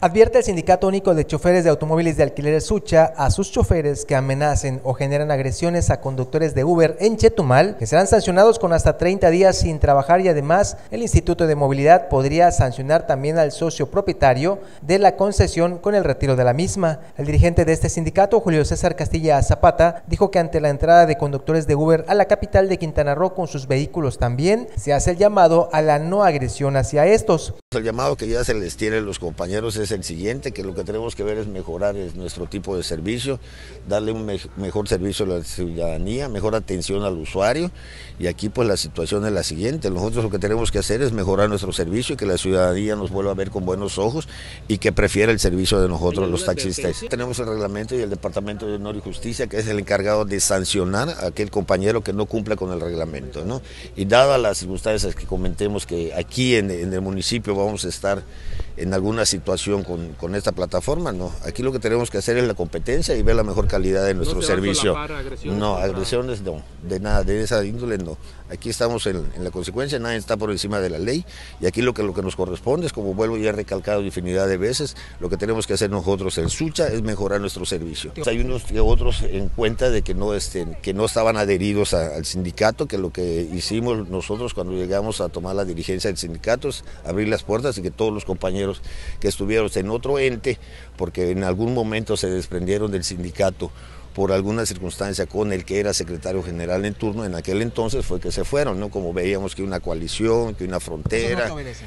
Advierte el Sindicato Único de Choferes de Automóviles de Alquiler Sucha a sus choferes que amenacen o generan agresiones a conductores de Uber en Chetumal, que serán sancionados con hasta 30 días sin trabajar, y además el Instituto de Movilidad podría sancionar también al socio propietario de la concesión con el retiro de la misma. El dirigente de este sindicato, Julio César Castilla Zapata, dijo que ante la entrada de conductores de Uber a la capital de Quintana Roo con sus vehículos también, se hace el llamado a la no agresión hacia estos. El llamado que ya se les tiene a los compañeros es el siguiente, que lo que tenemos que ver es mejorar nuestro tipo de servicio, darle un mejor servicio a la ciudadanía, mejor atención al usuario, y aquí pues la situación es la siguiente: nosotros lo que tenemos que hacer es mejorar nuestro servicio y que la ciudadanía nos vuelva a ver con buenos ojos y que prefiera el servicio de nosotros los taxistas. Tenemos el reglamento y el Departamento de Honor y Justicia, que es el encargado de sancionar a aquel compañero que no cumpla con el reglamento, ¿no? Y dadas las circunstancias que comentemos, que aquí en el municipio vamos a estar en alguna situación con esta plataforma, no. Aquí lo que tenemos que hacer es la competencia y ver la mejor calidad de nuestro servicio. No, agresiones no, de nada, de esa índole no. Aquí estamos en la consecuencia, nadie está por encima de la ley, y aquí lo que nos corresponde es, como vuelvo ya he recalcado infinidad de veces, lo que tenemos que hacer nosotros en Sucha es mejorar nuestro servicio. Hay unos y otros en cuenta de que no estaban adheridos al sindicato, que lo que hicimos nosotros cuando llegamos a tomar la dirigencia del sindicato es abrir las puertas y que todos los compañeros que estuvieron en otro ente, porque en algún momento se desprendieron del sindicato por alguna circunstancia con el que era secretario general en turno en aquel entonces, fue que se fueron, ¿no? Como veíamos que una coalición, que una frontera.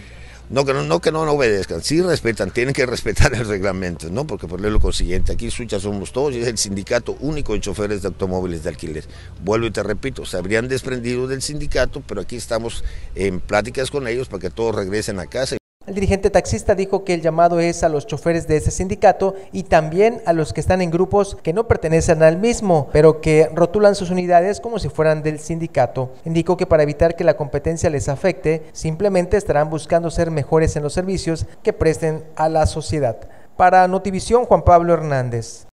No que no obedezcan, sí respetan, tienen que respetar el reglamento, ¿no? Porque por lo consiguiente, aquí Sucha somos todos y es el Sindicato Único de Choferes de Automóviles de Alquiler. Vuelvo y te repito, se habrían desprendido del sindicato, pero aquí estamos en pláticas con ellos para que todos regresen a casa. El dirigente taxista dijo que el llamado es a los choferes de ese sindicato y también a los que están en grupos que no pertenecen al mismo, pero que rotulan sus unidades como si fueran del sindicato. Indicó que para evitar que la competencia les afecte, simplemente estarán buscando ser mejores en los servicios que presten a la sociedad. Para Notivisión, Juan Pablo Hernández.